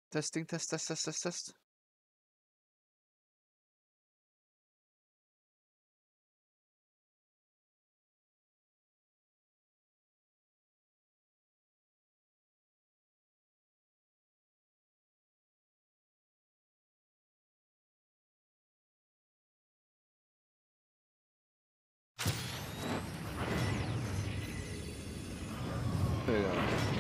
Testing, test, test, test, test, test. There you go.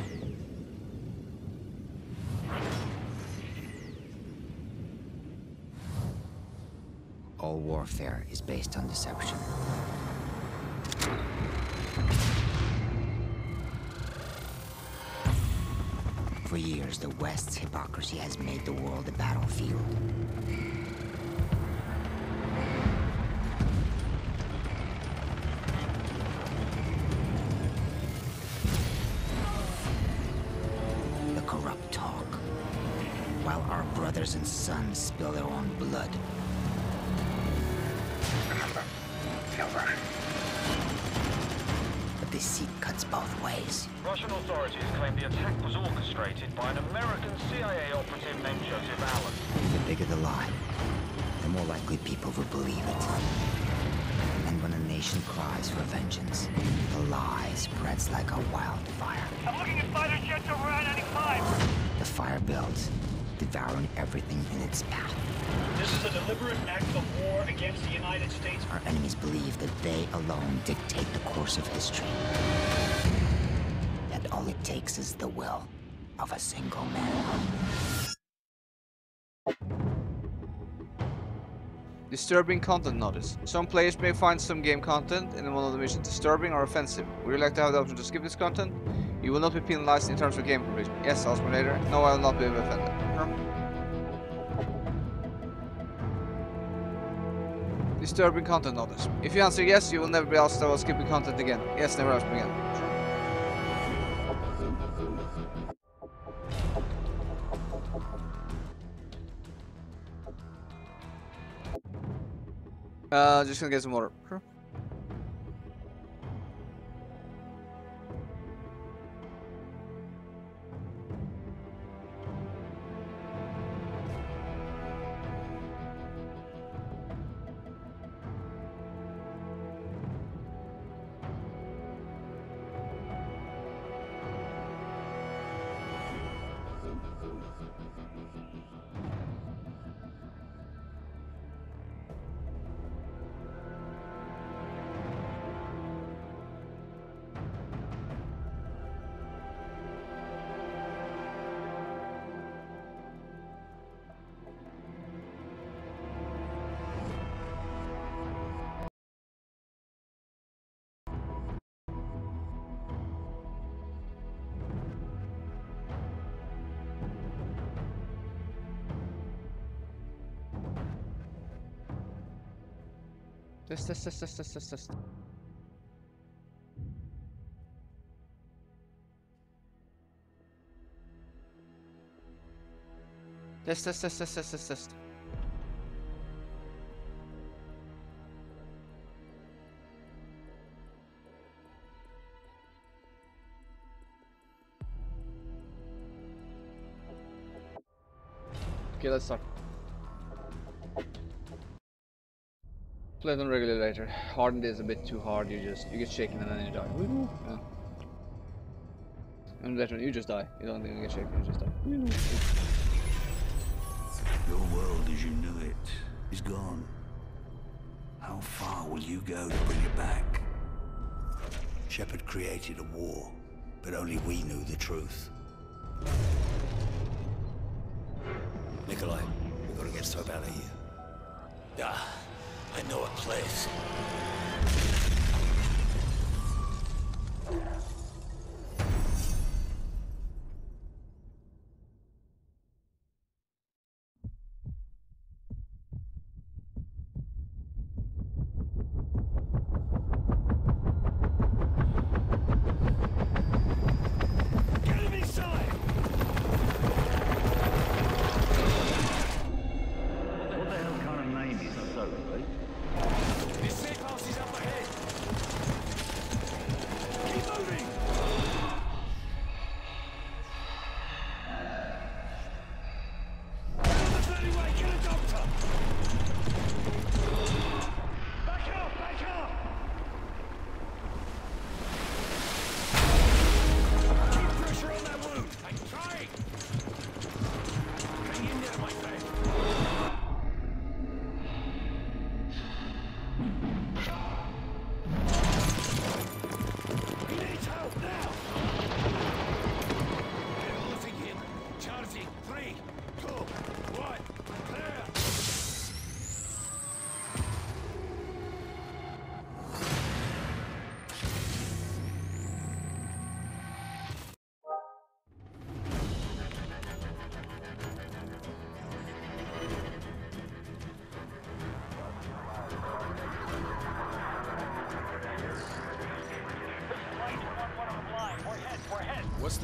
All warfare is based on deception. For years, the West's hypocrisy has made the world a battlefield. The corrupt talk, while our brothers and sons spill their own blood. Silver. But deceit cuts both ways. Russian authorities claim the attack was orchestrated by an American CIA operative named Joseph Allen. The bigger the lie, the more likely people will believe it. And when a nation cries for vengeance, the lie spreads like a wildfire. I'm looking at fighter jets over I-95. The fire builds, devouring everything in its path. This is a deliberate act of war against the United States. Our enemies believe that they alone dictate the course of history. That all it takes is the will of a single man. Disturbing content notice. Some players may find some game content in one of the missions disturbing or offensive. Would you like to have the option to skip this content? You will not be penalized in terms of game provision. Yes, Osmonator. No, I will not be offended. Disturbing content notice. If you answer yes, you will never be asked about skipping content again. Yes, never ask me again. Just gonna get some water. Sure. Test. Test. Okay, let's start. Play it on regular later. Hardened is a bit too hard. You get shaken and then you die. Yeah. And later you just die. You don't even get shaken. You just die. Your world as you knew it is gone. How far will you go to bring it back? Shepard created a war, but only we knew the truth. Nikolai, we've got to get Soap out of here. Ah, I know a place. Keep moving!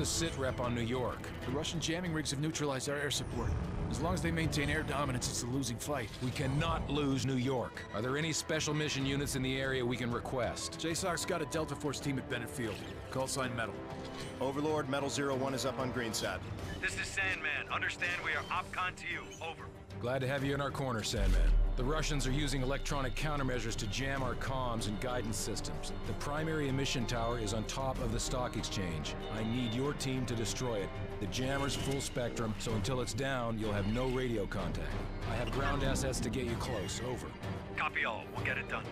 the sit rep on New York? The Russian jamming rigs have neutralized our air support. As long as they maintain air dominance, it's a losing fight. We cannot lose New York. Are there any special mission units in the area we can request? JSOC's got a Delta Force team at Bennett Field. Call sign Metal. Overlord, Metal 01 is up on Greenside. This is Sandman. Understand we are OPCON to you. Over. Glad to have you in our corner, Sandman. The Russians are using electronic countermeasures to jam our comms and guidance systems. The primary emission tower is on top of the stock exchange. I need your team to destroy it. The jammer's full spectrum, so until it's down, you'll have no radio contact. I have ground assets to get you close. Over. Copy all. We'll get it done.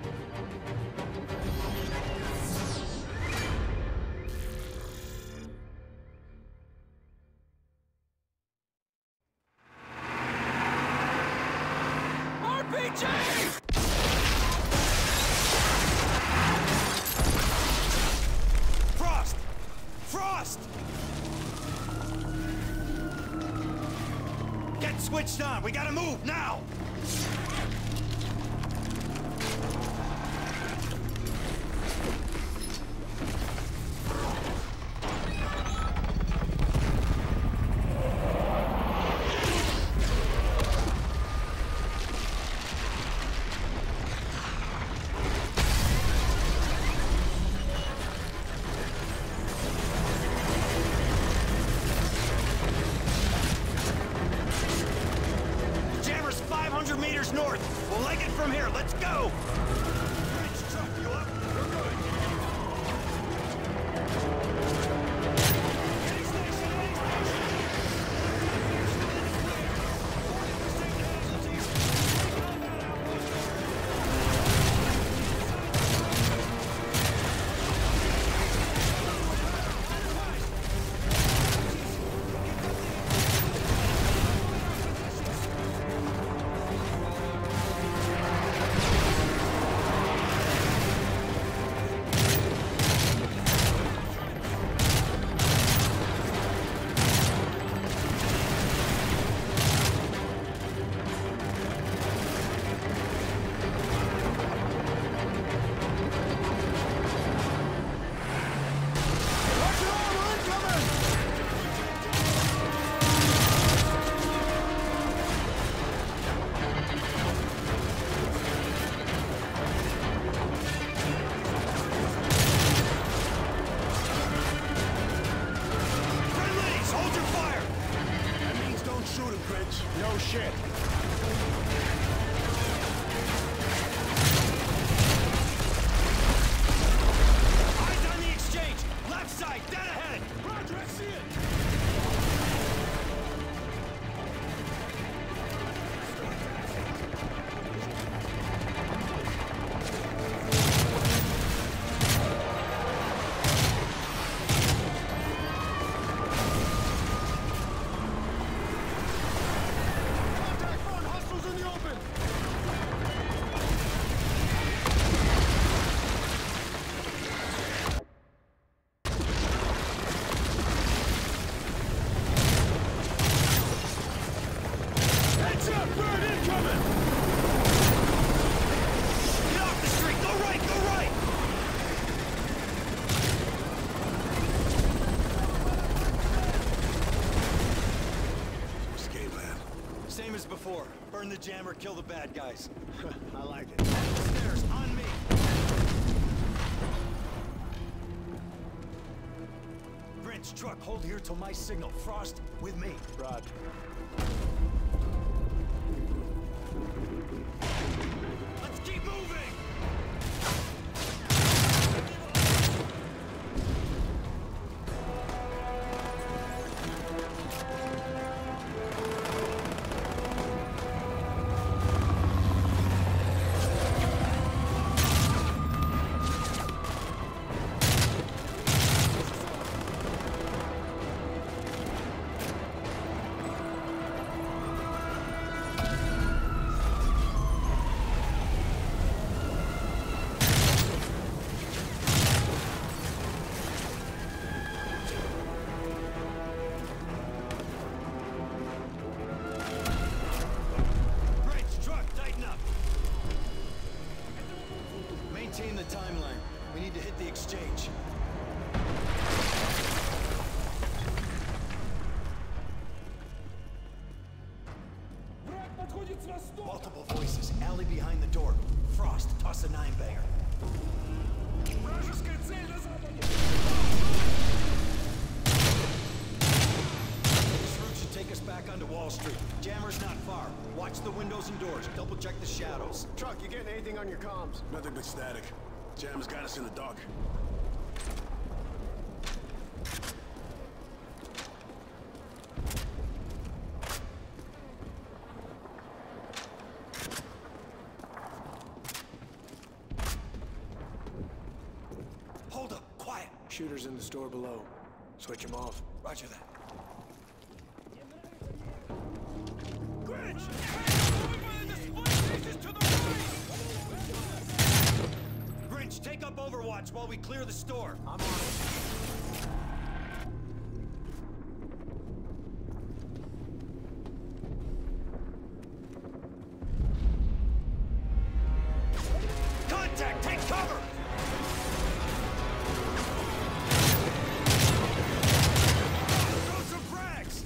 Frost! Frost! Get switched on. We gotta move now! North. We'll leg it from here. Let's go! Bridge truck, you up? We're good. Any station, any station! No shit. Eyes on the exchange! Left side, dead ahead! Roger, I see it! Same as before. Burn the jammer, kill the bad guys. I like it. Stairs, on me! Bridge, truck, hold here till my signal. Frost, with me. Rod. Let's keep moving! Multiple voices. Alley behind the door. Frost, toss a 9-banger. This route should take us back onto Wall Street. Jammer's not far. Watch the windows and doors. Double check the shadows. Truck, you getting anything on your comms? Nothing but static. Jammer's got us in the dark. Hold up, quiet. Shooters in the store below. Switch them off. Roger that. Grinch, take up Overwatch while we clear the store. I'm on it. Contact! Take cover! Throw some frags!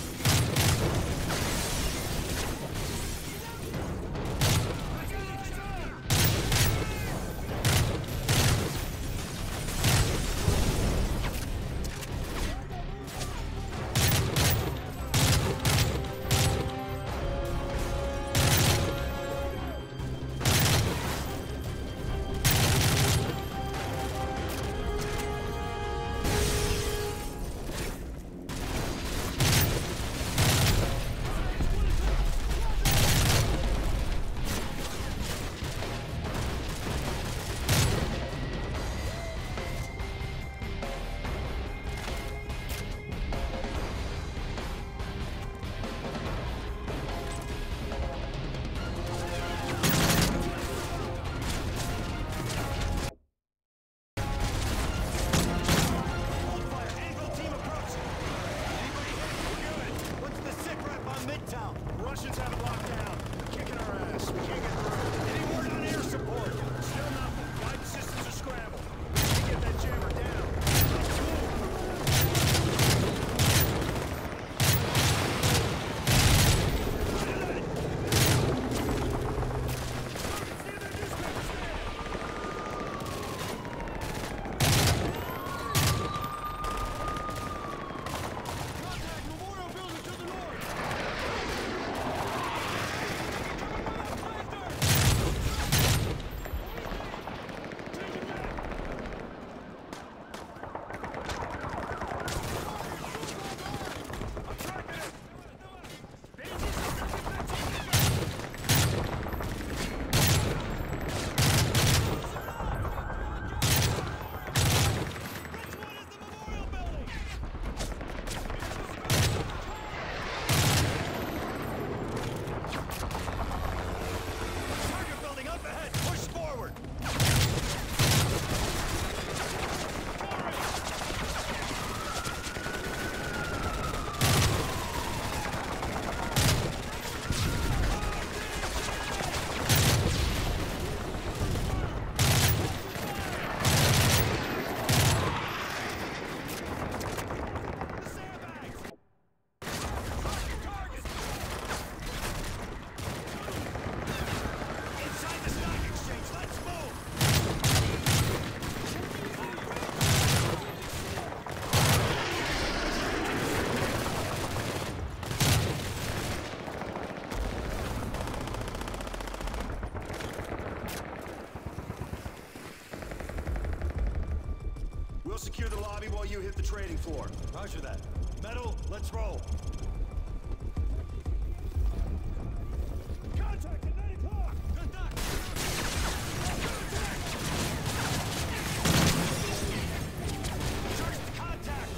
Russians have it locked down. They're kicking our ass. We can't get through. Any word on air support? Still nothing. Guidance systems are scrambled. We can get that jammer down. We'll secure the lobby while you hit the trading floor. Roger that. Metal, let's roll. Contact at 9 o'clock! Contact! Search the contact!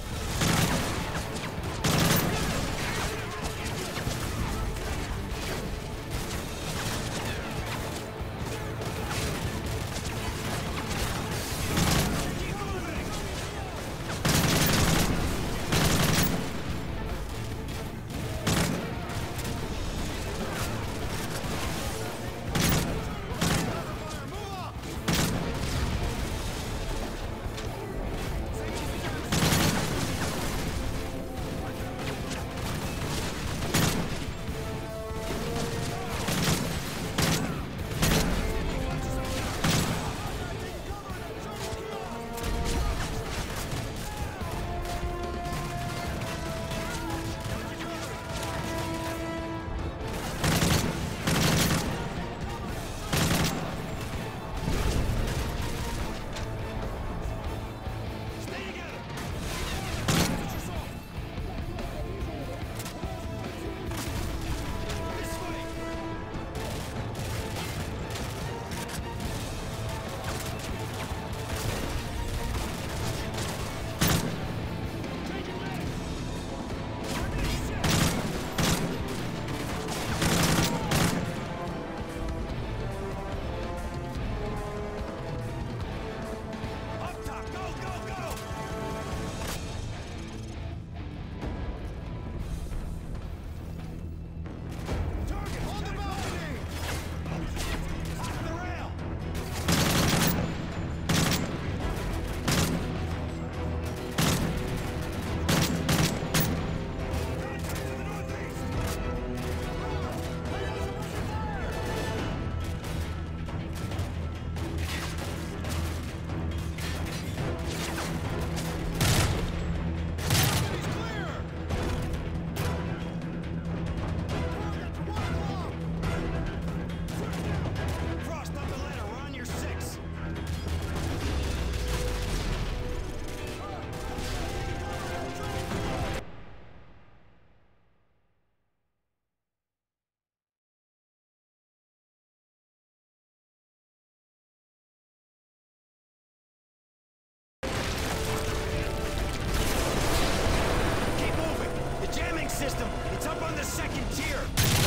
system. It's up on the second tier.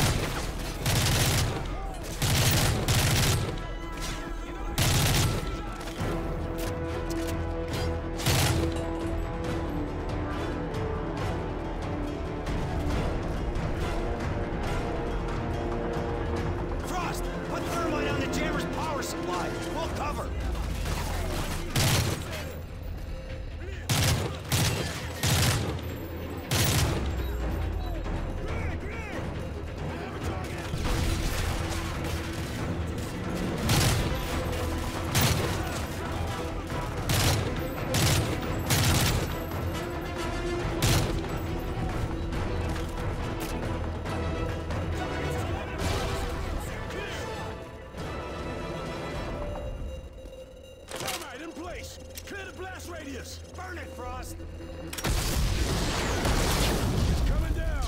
Frost, put thermite on the jammer's power supply. We'll cover. Clear the blast radius! Burn it, Frost! It's coming down!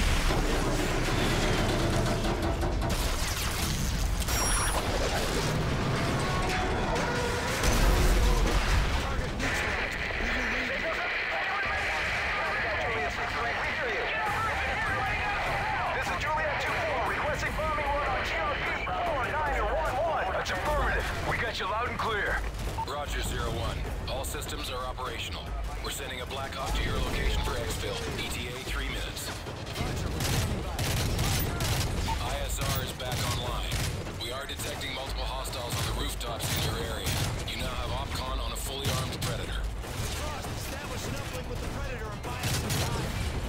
This is Juliet 2-4, requesting bombing run on GRP 4911. That's affirmative. We got you loud and clear. Roger, 01. All systems are operational. We're sending a Black Hawk to your location for exfil. ETA 3 minutes. ISR is back online. We are detecting multiple hostiles on the rooftops in your area. You now have OpCon on a fully armed Predator. Frost, establish an uplink with the Predator and buy us some time.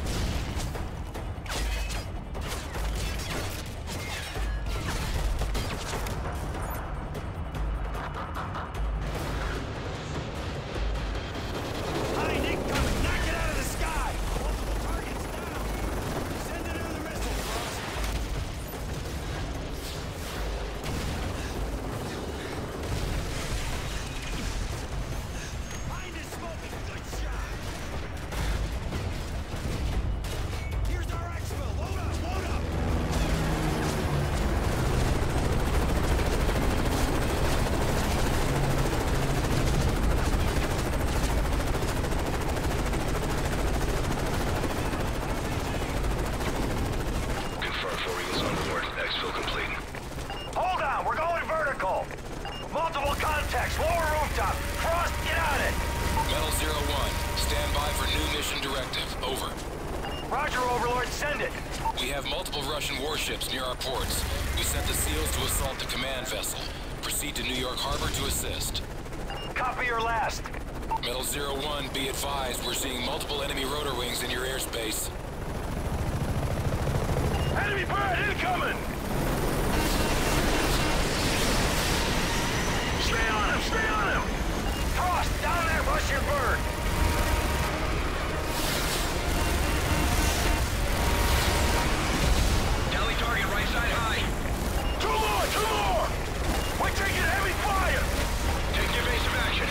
Multiple contacts, lower rooftop. Frost, get on it! Metal 01, stand by for new mission directive. Over. Roger, Overlord, send it. We have multiple Russian warships near our ports. We sent the SEALs to assault the command vessel. Proceed to New York Harbor to assist. Copy your last. Metal 01, be advised, we're seeing multiple enemy rotor wings in your airspace. Enemy bird incoming! Stay on him! Stay on him! Frost, down there, Russian bird! Tally target right side high. Two more! We're taking heavy fire! Take evasive action.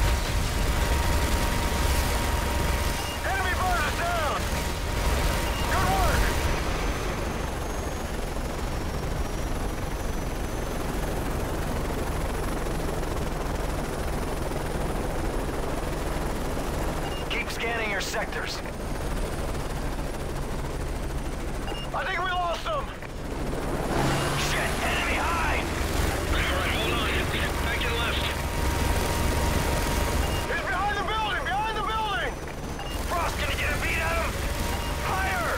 Enemy bird is down! Good work! Scanning your sectors. I think we lost them! Shit! Enemy high! Alright, hold on. Back and left. He's behind the building! Behind the building! Frost, can you get a beat at him? Higher!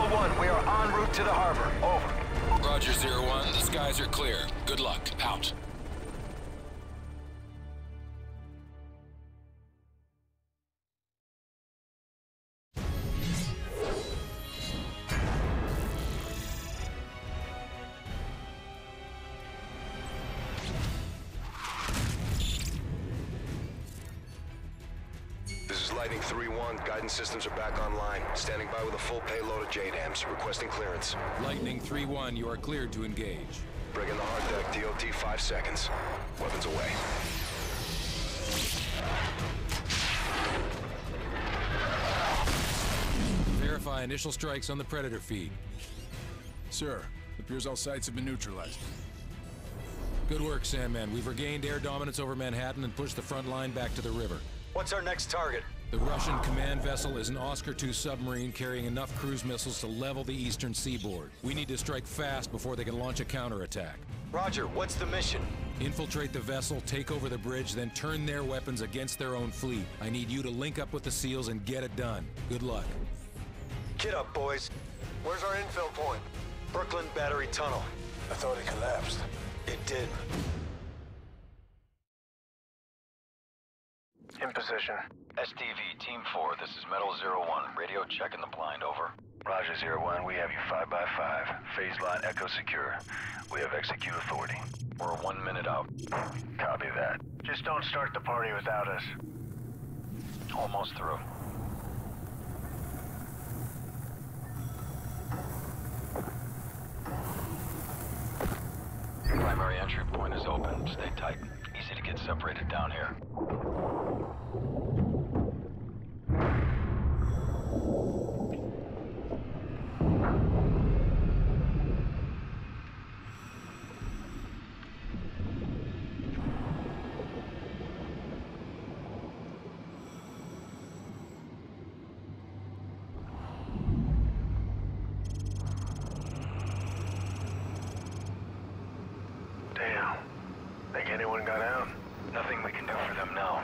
Zero-1, we are en route to the harbor. Over. Roger, 0-1. The skies are clear. Good luck. Out. This is Lightning 3-1. Guidance systems are back online. Standing by with a full payload of JDAMs. Requesting clearance. Lightning 3-1, you are cleared to engage. Bring in the hard deck. DOT 5 seconds. Weapons away. Verify initial strikes on the Predator feed. Sir, appears all sites have been neutralized. Good work, Sandman. We've regained air dominance over Manhattan and pushed the front line back to the river. What's our next target? The Russian command vessel is an Oscar II submarine carrying enough cruise missiles to level the eastern seaboard. We need to strike fast before they can launch a counterattack. Roger, what's the mission? Infiltrate the vessel, take over the bridge, then turn their weapons against their own fleet. I need you to link up with the SEALs and get it done. Good luck. Get up, boys. Where's our infill point? Brooklyn Battery Tunnel. I thought it collapsed. It did. In position. STV, Team 4, this is Metal 01. Radio checking the blind, over. Roger, 0-1, we have you 5x5. Phase line Echo secure. We have execute authority. We're 1 minute out. Copy that. Just don't start the party without us. Almost through. Primary entry point is open. Stay tight. Easy to get separated down here. Damn. Think anyone got out? Nothing we can do for them now.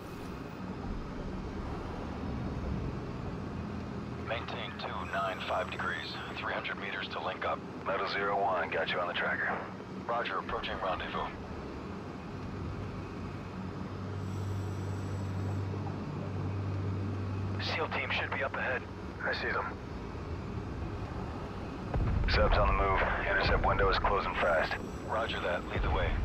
Maintain 295 degrees. 300 meters to link up. Metal 01, got you on the tracker. Roger, approaching rendezvous. SEAL team should be up ahead. I see them. Subs on the move. Intercept window is closing fast. Roger that. Lead the way.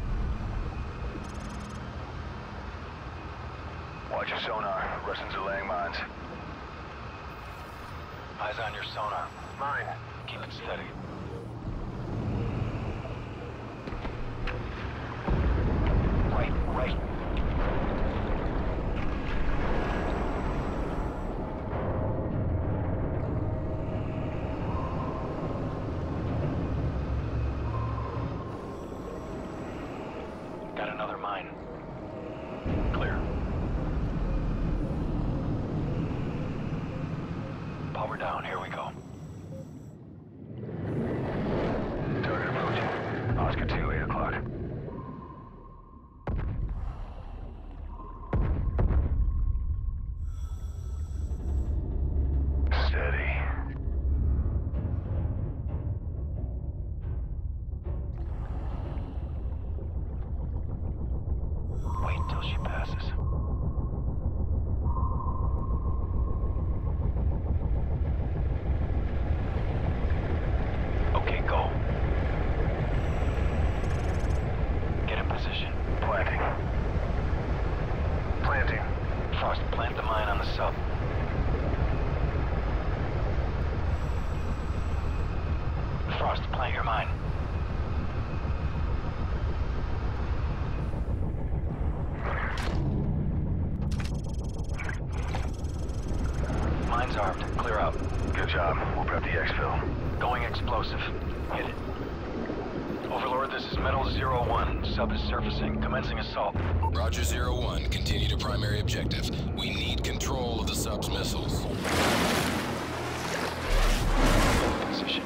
Watch your sonar. Russians are laying mines. Eyes on your sonar. Mine. Keep it steady. Right. Got another mine. Clear. Power down, here we go. Target approaching. Oscar 2, 8 o'clock. Steady. Wait till she passes. Okay, go. Get in position. Planting. Planting. Frost, plant the mine on the sub. Frost, plant your mine. Mine's armed. Clear out. Good job. We'll prep the exfil. Going explosive. Hit it. Overlord, this is Metal 01. Sub is surfacing. Commencing assault. Roger, 0-1. Continue to primary objective. We need control of the sub's missiles. Position.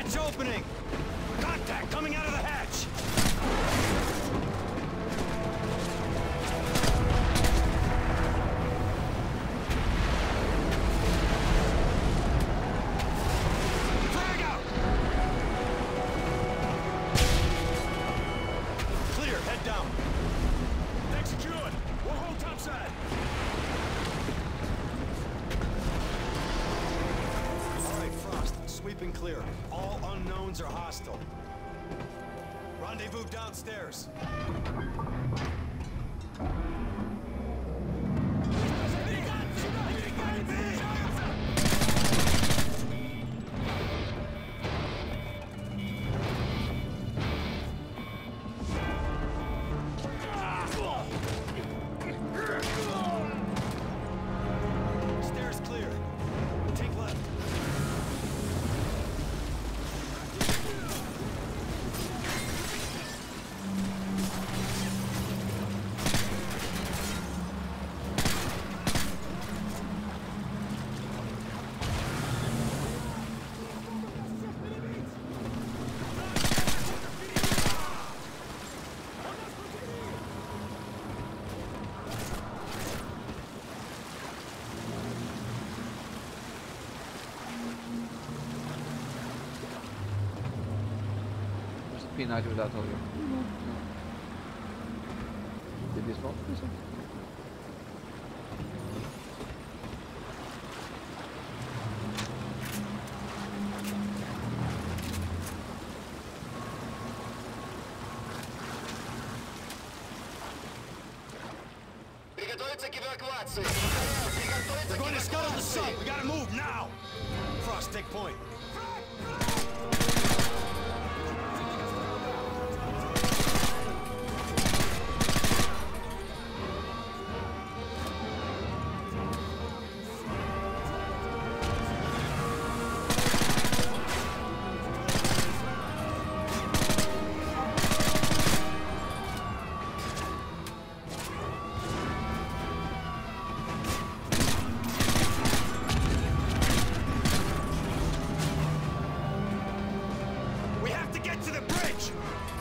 Hatch opening! Contact coming out of the hatch! Frag out! Clear, head down. Deck secured. We'll hold topside. All right, Frost. Sweeping clear. All unknowns are hostile. Rendezvous downstairs. Stairs clear. Take left. There's a P90 without all you. Did this one? They're going to scuttle the site. We gotta move now. Frost, take point. We have to get to the bridge.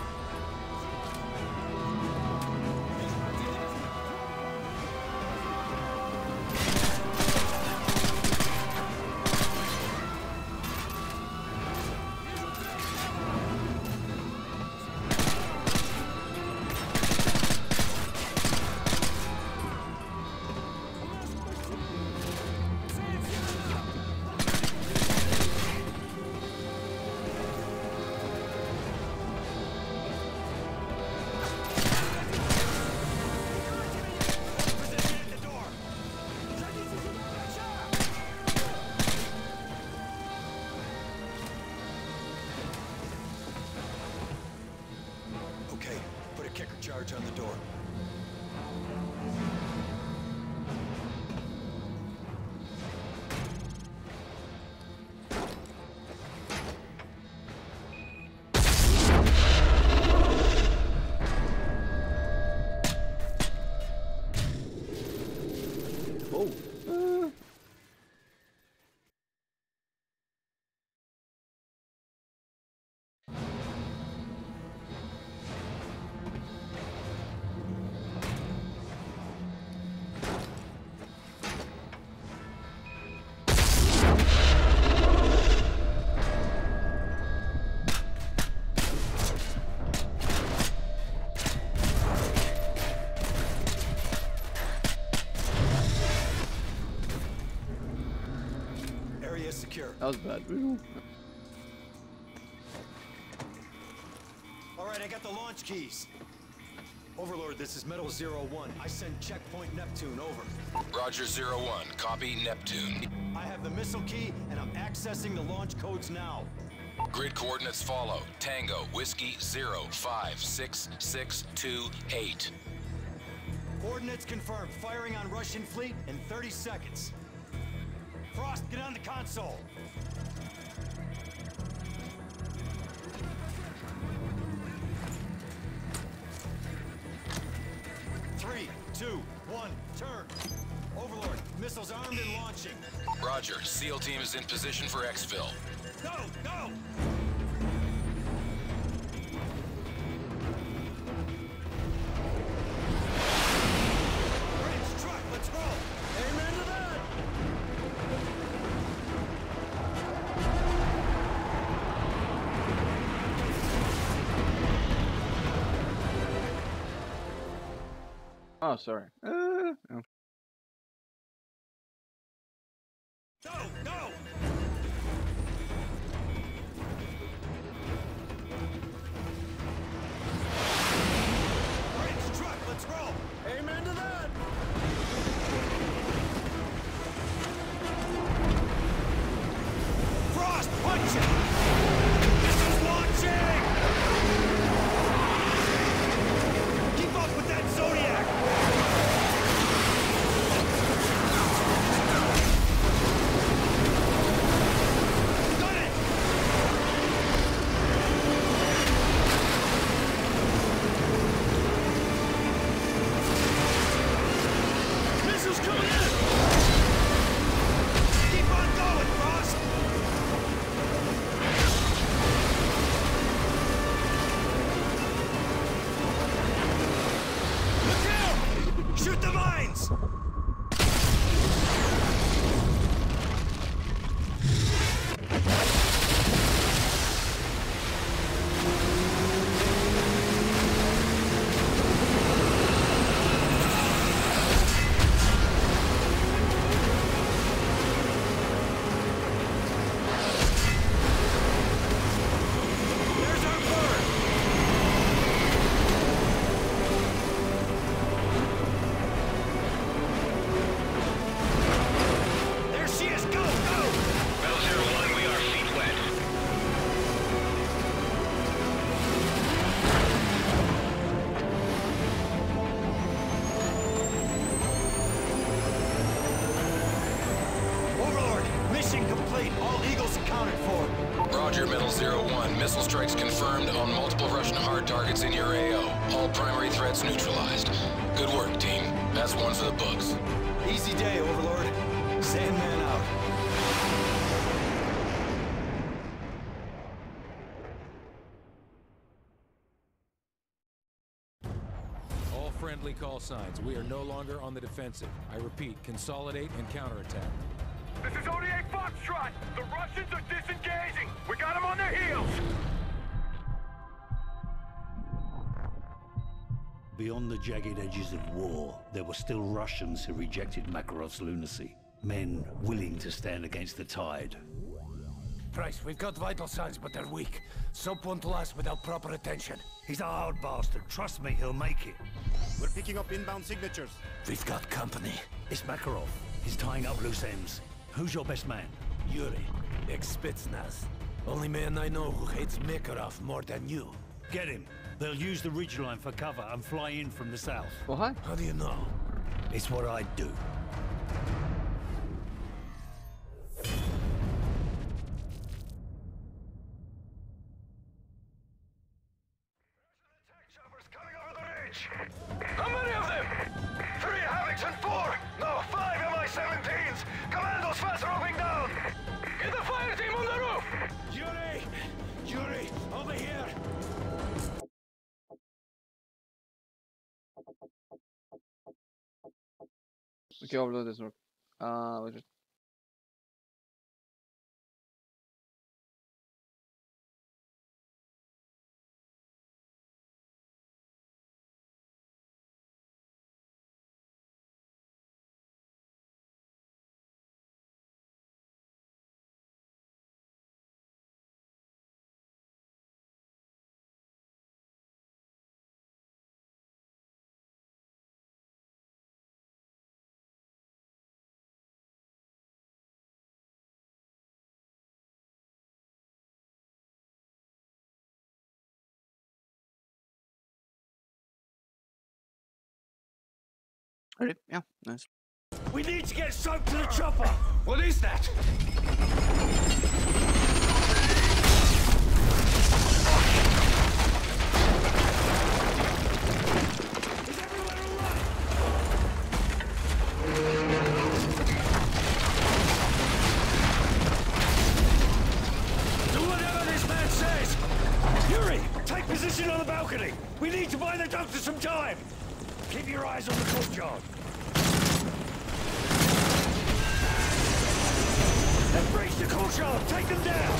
Okay, put a kicker charge on the door. Oh. Area secure. That was bad. All right, I got the launch keys. Overlord, this is Metal 01. I send checkpoint Neptune, over. Roger 01. Copy Neptune. I have the missile key, and I'm accessing the launch codes now. Grid coordinates follow. Tango, Whiskey 056628. Coordinates confirmed. Firing on Russian fleet in 30 seconds. Frost, get on the console. Three, two, one, turn. Overlord, missiles armed and launching. Roger. SEAL team is in position for exfil. Go, go! Oh, sorry. Go! Go! Bridge, truck, let's roll! Amen to that! Frost, punch it! This is launching! Keep up with that Zodiac! Got it! Missiles coming in! Keep on going, Frost! Look out! Shoot the mines! There's our bird! There she is! Go! Go! Metal 01, we are feet wet. Overlord, mission complete. All Eagles accounted for. Roger, Metal 01. Missile strikes confirmed on multiple Russian hard targets in your AO. All primary threats neutralized. Good work, team. That's one for the books. Easy day, Overlord. Sandman out. All friendly call signs. We are no longer on the defensive. I repeat, consolidate and counterattack. This is ODA Foxtrot! The Russians are disengaging! We got them on their heels! Beyond the jagged edges of war, there were still Russians who rejected Makarov's lunacy. Men willing to stand against the tide. Price, we've got vital signs, but they're weak. Soap won't last without proper attention. He's a hard bastard. Trust me, he'll make it. We're picking up inbound signatures. We've got company. It's Makarov. He's tying up loose ends. Who's your best man? Yuri, ex-Spetsnaz. Only man I know who hates Makarov more than you. Get him. They'll use the ridgeline for cover and fly in from the south. Well, hi. How do you know? It's what I'd do. How many of them? 3 Havocs and 4! No, 5 Mi-17s! Commandos fast roping down! Get the fire team on the roof! Yuri! Yuri, over here! Okay, overload this rook. We'll just... Ready? Yeah, nice. We need to get soap to the chopper! What is that? Is everyone alright? Do whatever this man says! Yuri, take position on the balcony! We need to buy the doctor some time! Keep your eyes on the courtyard. Let's breach the courtyard! Take them down!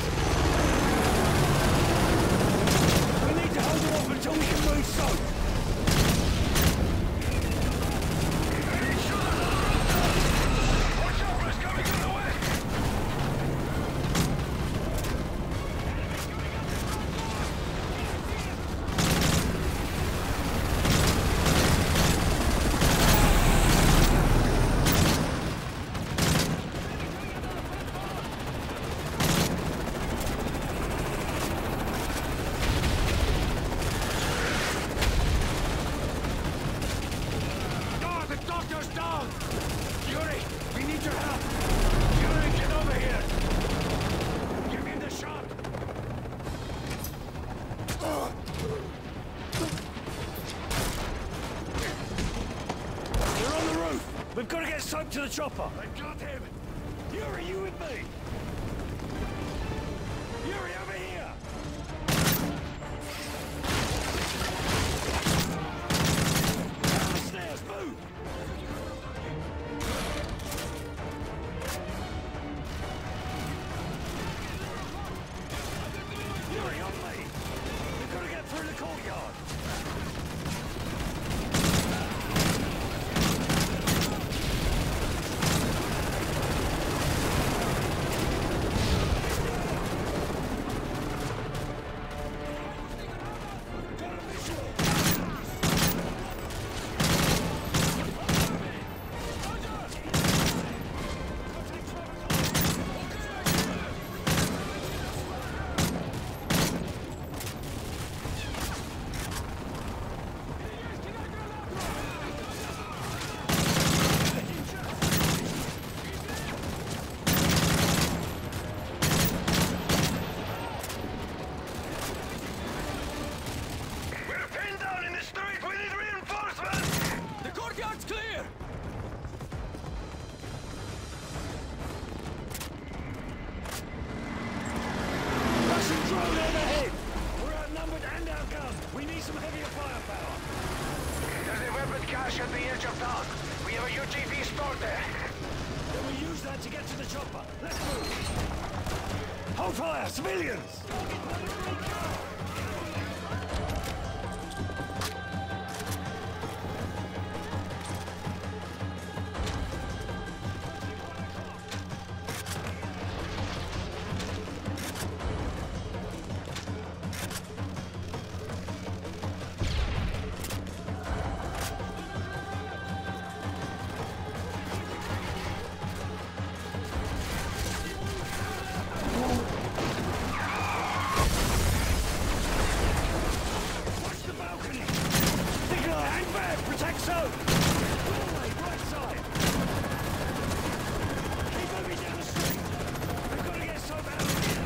We need to hold them off until we can move soap! Yuri, we need your help! Yuri, get over here! Give me the shot! They're on the roof! We've got to get Soap to the chopper! I got him! Yuri, you with me? Yuri, over here! Down the stairs, move! Yuri, on me! We've got to get through the courtyard! At the edge of town. We have a UGV stored there. Then we use that to get to the chopper. Let's move. Hold fire, civilians! Protect Soap! Doorway, right side! Keep moving down the street! We've got to get Soap out of here!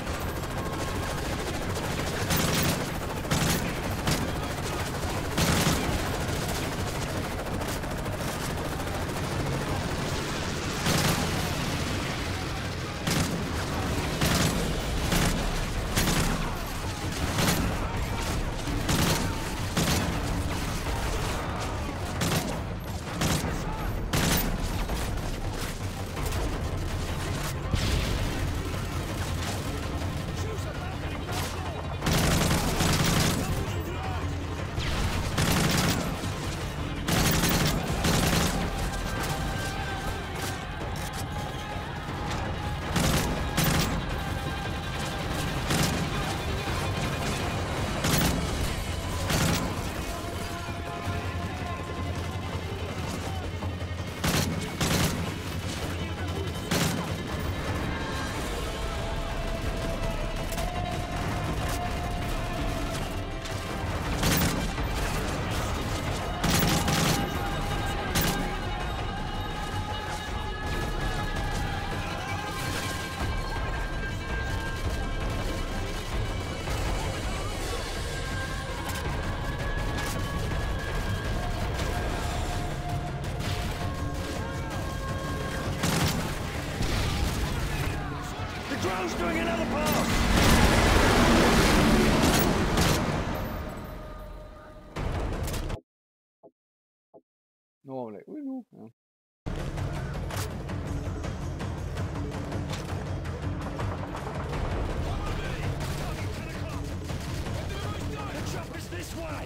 Drone's doing another pass! Normally, we know. Yeah. The chopper's this way!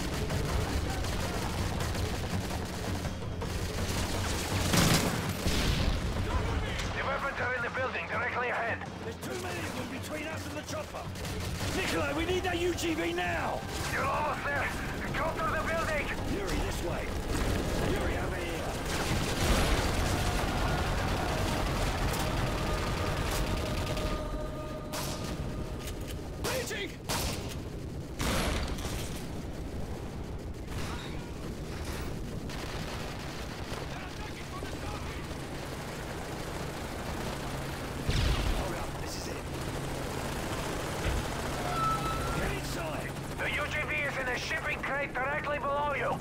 The weapons are in the building, directly ahead. There's too many of them between us and the chopper! Nikolai, we need that UGV now! You're almost there. Go through the building! Yuri, this way! Yuri, over here! Waiting! a shipping crate directly below you.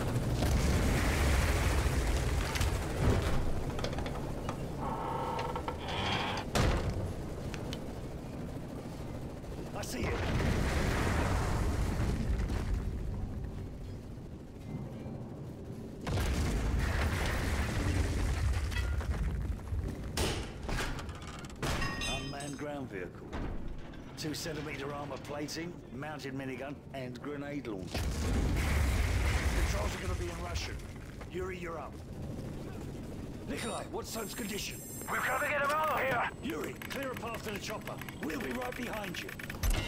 I see it. Unmanned ground vehicle. 2-centimeter armor plating, mounted minigun, and grenade launcher. Controls are gonna be in Russian. Yuri, you're up. Nikolai, what's Soap's condition? We've got to get him out of here! Yuri, clear a path to the chopper. We'll be right behind you.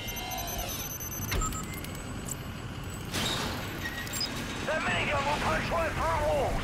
That minigun will punch right through walls!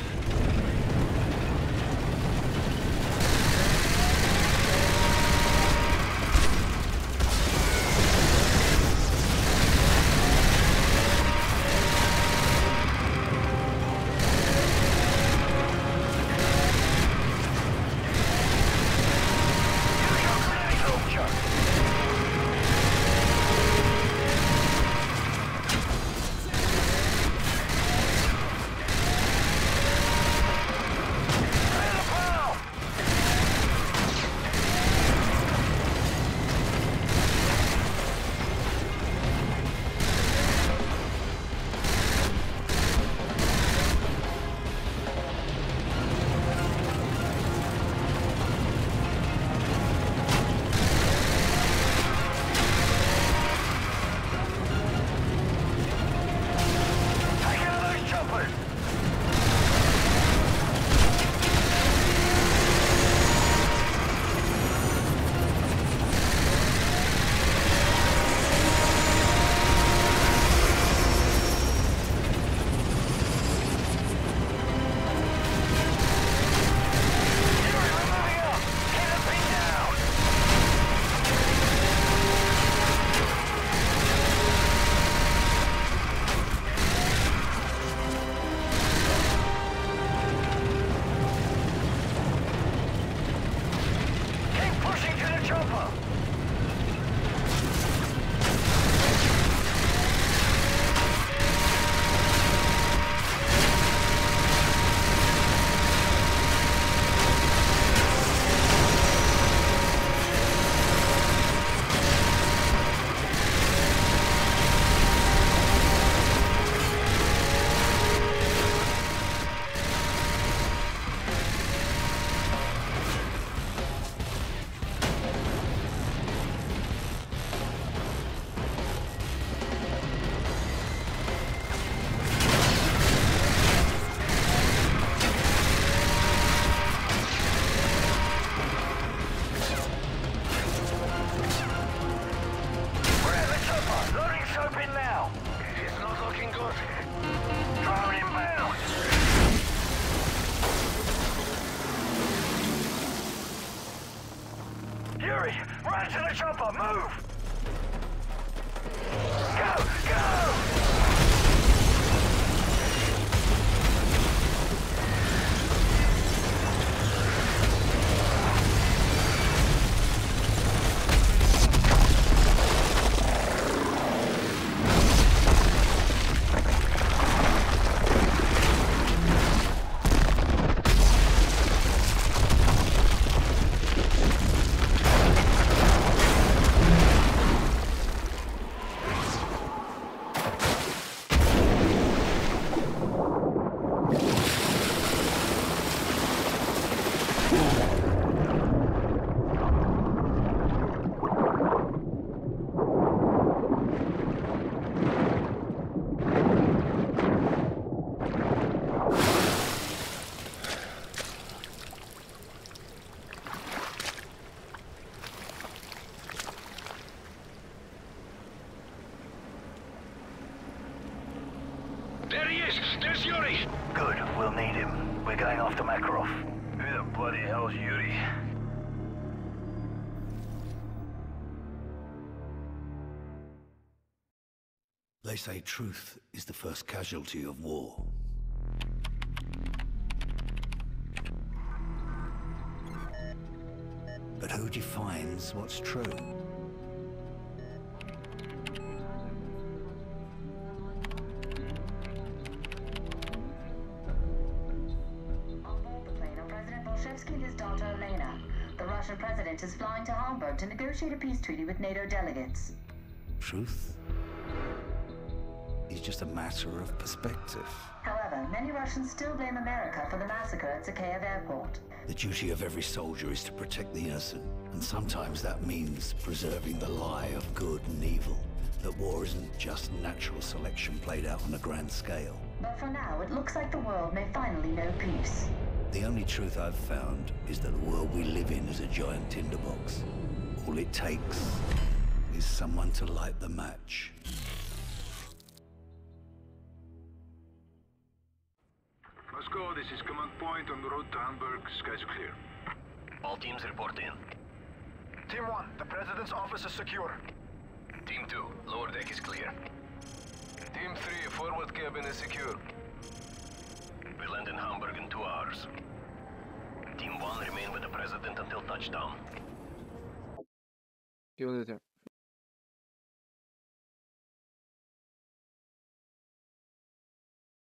Yuri, run to the chopper, move! Go, go! There he is! There's Yuri! Good, we'll need him. We're going after Makarov. Who the bloody hell's Yuri? They say truth is the first casualty of war. But who defines what's true? president is flying to Hamburg to negotiate a peace treaty with NATO delegates. Truth is just a matter of perspective. However, many Russians still blame America for the massacre at Zakhaev Airport. The duty of every soldier is to protect the innocent, and sometimes that means preserving the lie of good and evil. That war isn't just natural selection played out on a grand scale. But for now, it looks like the world may finally know peace. The only truth I've found is that the world we live in is a giant tinderbox. All it takes is someone to light the match. Moscow, this is command point on the road to Hamburg. Skies are clear. All teams report in. Team 1, the President's office is secure. Team 2, lower deck is clear. Team 3, forward cabin is secure. We land in Hamburg in 2 hours. Team 1 remain with the President until touchdown. You will do it here.